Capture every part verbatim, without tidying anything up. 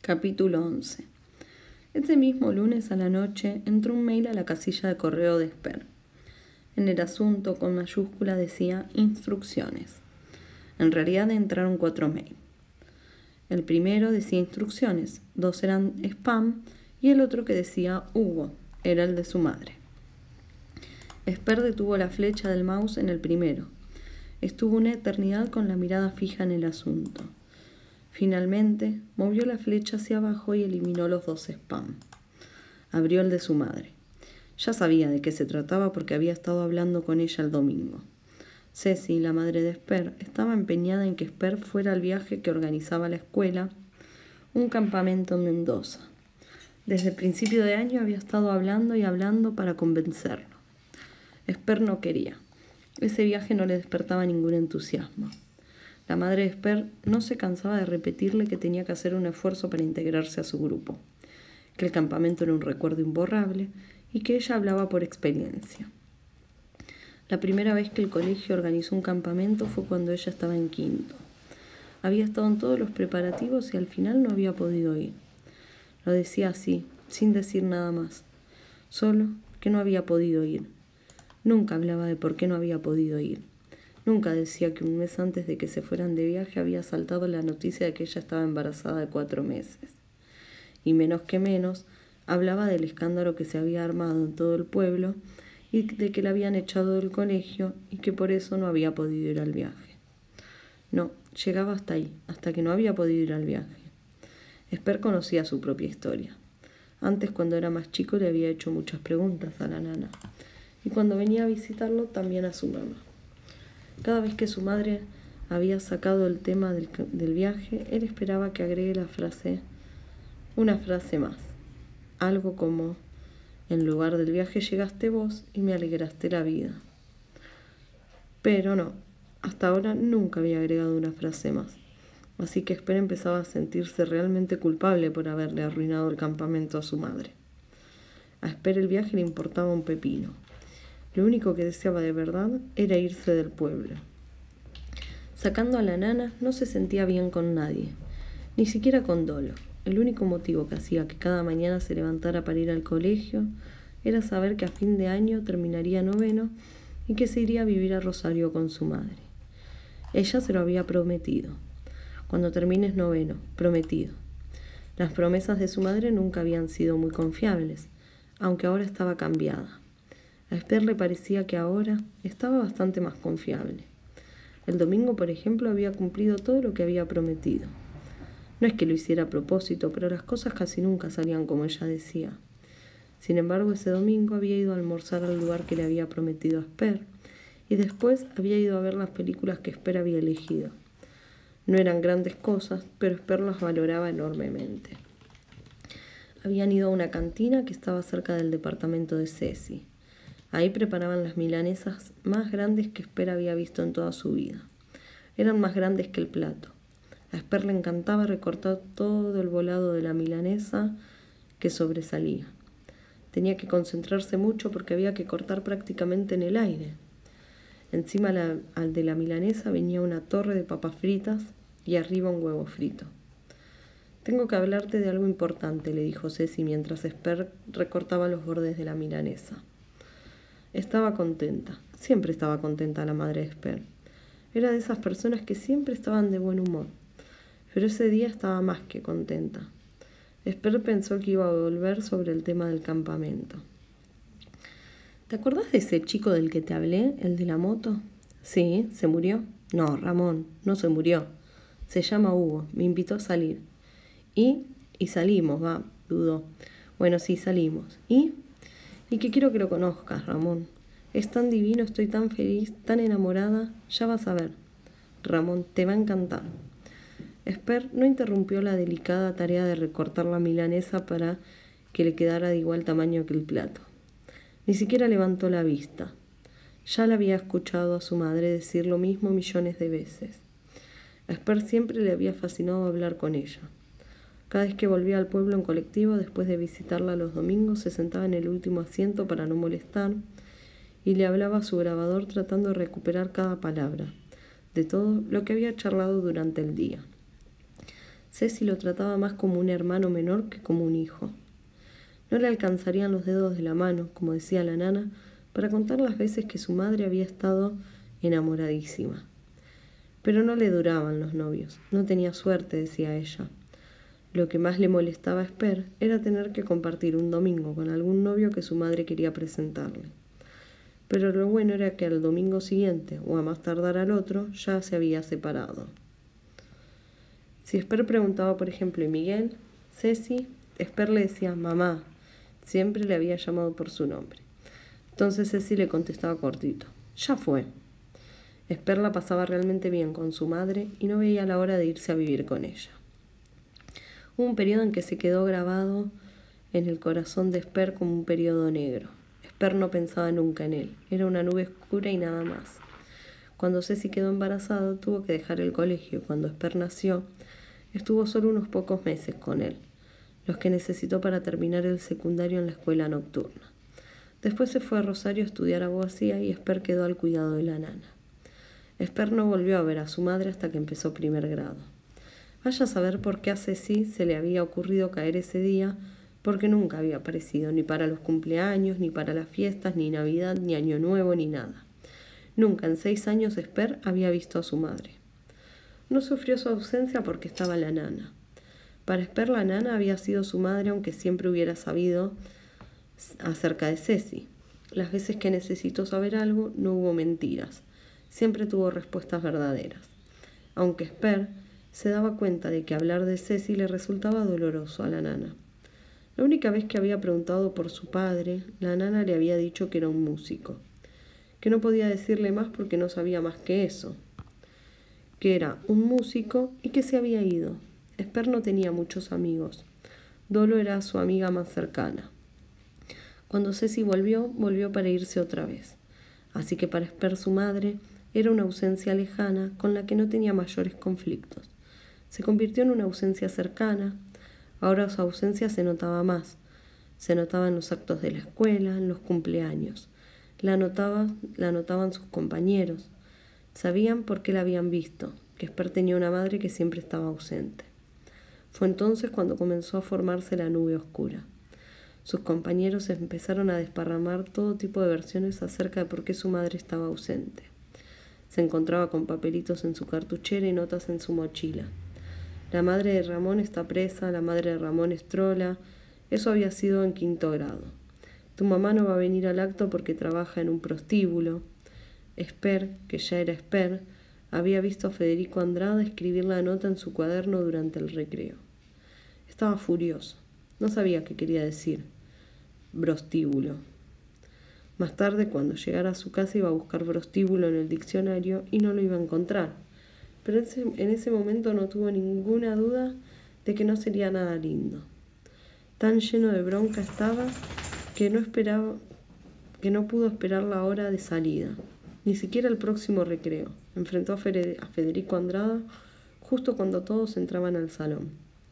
Capítulo once. Ese mismo lunes a la noche entró un mail a la casilla de correo de Esper. En el asunto, con mayúscula, decía instrucciones. En realidad entraron cuatro mails. El primero decía instrucciones, dos eran spam y el otro que decía Hugo, era el de su madre. Esper detuvo la flecha del mouse en el primero. Estuvo una eternidad con la mirada fija en el asunto. Finalmente, movió la flecha hacia abajo y eliminó los dos spam. Abrió el de su madre. Ya sabía de qué se trataba porque había estado hablando con ella el domingo. Ceci, la madre de Esper, estaba empeñada en que Esper fuera al viaje que organizaba la escuela, un campamento en Mendoza. Desde el principio de año había estado hablando y hablando para convencerlo. Esper no quería. Ese viaje no le despertaba ningún entusiasmo. La madre de Esper no se cansaba de repetirle que tenía que hacer un esfuerzo para integrarse a su grupo, que el campamento era un recuerdo imborrable y que ella hablaba por experiencia. La primera vez que el colegio organizó un campamento fue cuando ella estaba en quinto. Había estado en todos los preparativos y al final no había podido ir. Lo decía así, sin decir nada más, solo que no había podido ir. Nunca hablaba de por qué no había podido ir. Nunca decía que un mes antes de que se fueran de viaje había saltado la noticia de que ella estaba embarazada de cuatro meses. Y menos que menos, hablaba del escándalo que se había armado en todo el pueblo y de que la habían echado del colegio y que por eso no había podido ir al viaje. No, llegaba hasta ahí, hasta que no había podido ir al viaje. Esper conocía su propia historia. Antes, cuando era más chico, le había hecho muchas preguntas a la nana. Y cuando venía a visitarlo, también a su mamá. Cada vez que su madre había sacado el tema del, del viaje, él esperaba que agregue la frase, una frase más. Algo como, en lugar del viaje llegaste vos y me alegraste la vida. Pero no, hasta ahora nunca había agregado una frase más. Así que Esper empezaba a sentirse realmente culpable por haberle arruinado el campamento a su madre. A Esper el viaje le importaba un pepino. Lo único que deseaba de verdad era irse del pueblo. Sacando a la nana, no se sentía bien con nadie, ni siquiera con Dolo. El único motivo que hacía que cada mañana se levantara para ir al colegio era saber que a fin de año terminaría noveno y que se iría a vivir a Rosario con su madre. Ella se lo había prometido. Cuando termines noveno, prometido. Las promesas de su madre nunca habían sido muy confiables, aunque ahora estaba cambiada. A Esper le parecía que ahora estaba bastante más confiable. El domingo, por ejemplo, había cumplido todo lo que había prometido. No es que lo hiciera a propósito, pero las cosas casi nunca salían como ella decía. Sin embargo, ese domingo había ido a almorzar al lugar que le había prometido a Esper y después había ido a ver las películas que Esper había elegido. No eran grandes cosas, pero Esper las valoraba enormemente. Habían ido a una cantina que estaba cerca del departamento de Ceci. Ahí preparaban las milanesas más grandes que Esper había visto en toda su vida. Eran más grandes que el plato. A Esper le encantaba recortar todo el volado de la milanesa que sobresalía. Tenía que concentrarse mucho porque había que cortar prácticamente en el aire. Encima la, de la milanesa venía una torre de papas fritas y arriba un huevo frito. «Tengo que hablarte de algo importante», le dijo Ceci mientras Esper recortaba los bordes de la milanesa. Estaba contenta, siempre estaba contenta la madre de Esper. Era de esas personas que siempre estaban de buen humor, pero ese día estaba más que contenta. Esper pensó que iba a volver sobre el tema del campamento. ¿Te acordás de ese chico del que te hablé, el de la moto? Sí, ¿se murió? No, Ramón, no se murió. Se llama Hugo, me invitó a salir. ¿Y? Y salimos, va, dudó. Bueno, sí, salimos. ¿Y? Y que quiero que lo conozcas, Ramón. Es tan divino, estoy tan feliz, tan enamorada. Ya vas a ver. Ramón, te va a encantar. Esper no interrumpió la delicada tarea de recortar la milanesa para que le quedara de igual tamaño que el plato. Ni siquiera levantó la vista. Ya le había escuchado a su madre decir lo mismo millones de veces. A Esper siempre le había fascinado hablar con ella. Cada vez que volvía al pueblo en colectivo, después de visitarla los domingos, se sentaba en el último asiento para no molestar y le hablaba a su grabador tratando de recuperar cada palabra, de todo lo que había charlado durante el día. Ceci lo trataba más como un hermano menor que como un hijo. No le alcanzarían los dedos de la mano, como decía la nana, para contar las veces que su madre había estado enamoradísima. Pero no le duraban los novios, no tenía suerte, decía ella. Lo que más le molestaba a Esper era tener que compartir un domingo con algún novio que su madre quería presentarle. Pero lo bueno era que al domingo siguiente, o a más tardar al otro, ya se había separado. Si Esper preguntaba, por ejemplo, ¿y Miguel? Ceci, Esper le decía mamá. Siempre le había llamado por su nombre. Entonces Ceci le contestaba cortito. Ya fue. Esper la pasaba realmente bien con su madre y no veía la hora de irse a vivir con ella. Hubo un periodo en que se quedó grabado en el corazón de Esper como un periodo negro. Esper no pensaba nunca en él. Era una nube oscura y nada más. Cuando Ceci quedó embarazada, tuvo que dejar el colegio. Cuando Esper nació, estuvo solo unos pocos meses con él, los que necesitó para terminar el secundario en la escuela nocturna. Después se fue a Rosario a estudiar abogacía y Esper quedó al cuidado de la nana. Esper no volvió a ver a su madre hasta que empezó primer grado. Vaya a saber por qué a Ceci se le había ocurrido caer ese día, porque nunca había aparecido, ni para los cumpleaños, ni para las fiestas, ni Navidad, ni Año Nuevo, ni nada. Nunca en seis años Esper había visto a su madre. No sufrió su ausencia porque estaba la nana. Para Esper la nana había sido su madre, aunque siempre hubiera sabido acerca de Ceci. Las veces que necesitó saber algo, no hubo mentiras. Siempre tuvo respuestas verdaderas. Aunque Esper se daba cuenta de que hablar de Ceci le resultaba doloroso a la nana. La única vez que había preguntado por su padre, la nana le había dicho que era un músico, que no podía decirle más porque no sabía más que eso, que era un músico y que se había ido. Esper no tenía muchos amigos. Dolo era su amiga más cercana. Cuando Ceci volvió, volvió para irse otra vez. Así que para Esper su madre era una ausencia lejana con la que no tenía mayores conflictos. Se convirtió en una ausencia cercana. Ahora su ausencia se notaba más. Se notaba en los actos de la escuela, en los cumpleaños. La notaba, la notaban sus compañeros. Sabían por qué la habían visto, que Esper tenía una madre que siempre estaba ausente. Fue entonces cuando comenzó a formarse la nube oscura. Sus compañeros empezaron a desparramar todo tipo de versiones acerca de por qué su madre estaba ausente. Se encontraba con papelitos en su cartuchera y notas en su mochila. La madre de Ramón está presa, la madre de Ramón es trola. Eso había sido en quinto grado. Tu mamá no va a venir al acto porque trabaja en un prostíbulo. Esper, que ya era Esper, había visto a Federico Andrada escribir la nota en su cuaderno durante el recreo. Estaba furioso. No sabía qué quería decir. Prostíbulo. Más tarde, cuando llegara a su casa, iba a buscar prostíbulo en el diccionario y no lo iba a encontrar. Pero en ese momento no tuvo ninguna duda de que no sería nada lindo. Tan lleno de bronca estaba que no esperaba, que no pudo esperar la hora de salida, ni siquiera el próximo recreo. Enfrentó a Federico Andrada justo cuando todos entraban al salón.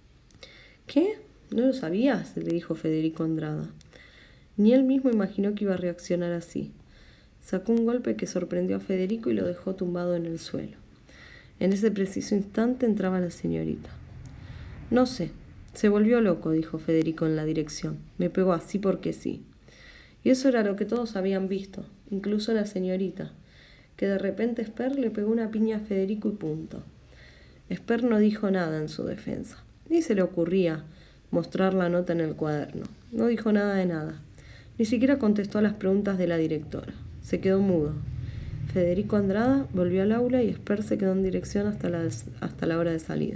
¿Qué? ¿No lo sabías?, le dijo Federico Andrada. Ni él mismo imaginó que iba a reaccionar así. Sacó un golpe que sorprendió a Federico y lo dejó tumbado en el suelo. En ese preciso instante entraba la señorita. No sé, se volvió loco, dijo Federico en la dirección. Me pegó así porque sí. Y eso era lo que todos habían visto, incluso la señorita, que de repente Esper le pegó una piña a Federico y punto. Esper no dijo nada en su defensa, ni se le ocurría mostrar la nota en el cuaderno. No dijo nada de nada. Ni siquiera contestó a las preguntas de la directora. Se quedó mudo. Federico Andrada volvió al aula y Esper se quedó en dirección hasta la, hasta la hora de salida.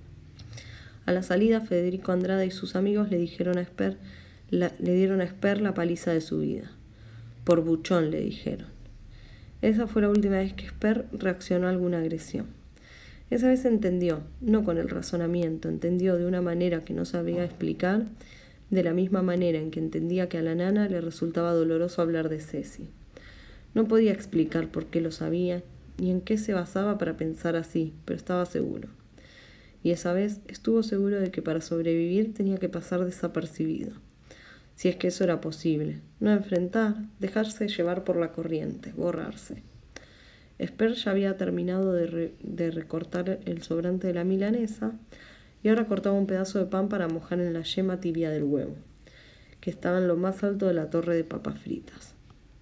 A la salida, Federico Andrada y sus amigos le dijeron a Esper, la, le dieron a Esper la paliza de su vida. Por buchón, le dijeron. Esa fue la última vez que Esper reaccionó a alguna agresión. Esa vez entendió, no con el razonamiento, entendió de una manera que no sabía explicar, de la misma manera en que entendía que a la nana le resultaba doloroso hablar de Ceci. No podía explicar por qué lo sabía, ni en qué se basaba para pensar así, pero estaba seguro. Y esa vez estuvo seguro de que para sobrevivir tenía que pasar desapercibido. Si es que eso era posible. No enfrentar, dejarse llevar por la corriente, borrarse. Esper ya había terminado de, re, de recortar el sobrante de la milanesa y ahora cortaba un pedazo de pan para mojar en la yema tibia del huevo, que estaba en lo más alto de la torre de papas fritas.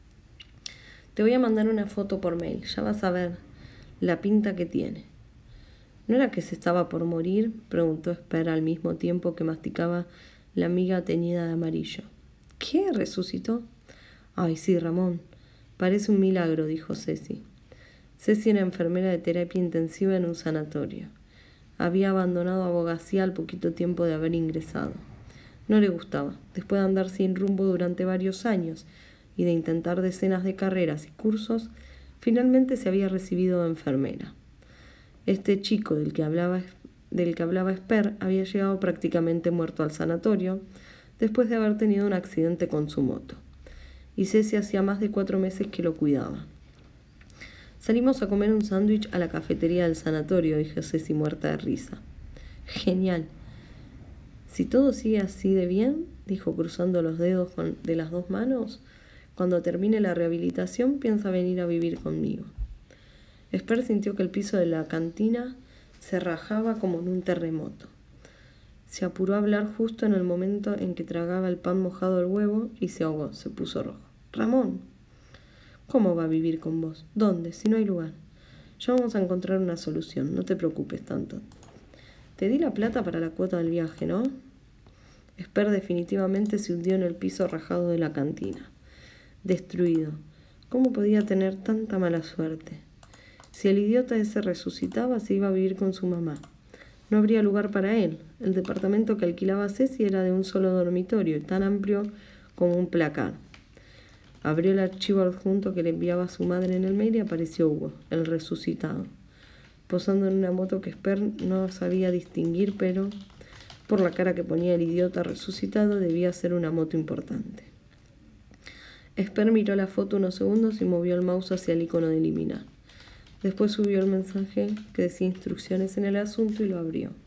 Te voy a mandar una foto por mail, ya vas a ver la pinta que tiene. ¿No era que se estaba por morir?, preguntó Esper al mismo tiempo que masticaba la miga teñida de amarillo. ¿Qué? ¿Resucitó? Ay, sí, Ramón. Parece un milagro, dijo Ceci. Ceci era enfermera de terapia intensiva en un sanatorio. Había abandonado abogacía al poquito tiempo de haber ingresado. No le gustaba, después de andar sin rumbo durante varios años y de intentar decenas de carreras y cursos, finalmente se había recibido de enfermera. Este chico del que hablaba, del que hablaba Esper había llegado prácticamente muerto al sanatorio después de haber tenido un accidente con su moto. Y Ceci hacía más de cuatro meses que lo cuidaba. Salimos a comer un sándwich a la cafetería del sanatorio, dijo Ceci muerta de risa. Genial. Si todo sigue así de bien, dijo cruzando los dedos con, de las dos manos, cuando termine la rehabilitación piensa venir a vivir conmigo. Esper sintió que el piso de la cantina se rajaba como en un terremoto. Se apuró a hablar justo en el momento en que tragaba el pan mojado del huevo y se ahogó, se puso rojo. Ramón, ¿cómo va a vivir con vos? ¿Dónde? Si no hay lugar. Ya vamos a encontrar una solución, no te preocupes tanto. Te di la plata para la cuota del viaje, ¿no? Esper definitivamente se hundió en el piso rajado de la cantina. Destruido. ¿Cómo podía tener tanta mala suerte? Si el idiota ese resucitaba, se iba a vivir con su mamá. No habría lugar para él. El departamento que alquilaba Ceci era de un solo dormitorio, tan amplio como un placar. Abrió el archivo adjunto que le enviaba a su madre en el mail y apareció Hugo, el resucitado, posando en una moto que Esper no sabía distinguir, pero por la cara que ponía el idiota resucitado debía ser una moto importante. Esper miró la foto unos segundos y movió el mouse hacia el icono de eliminar. Después subió el mensaje que decía instrucciones en el asunto y lo abrió.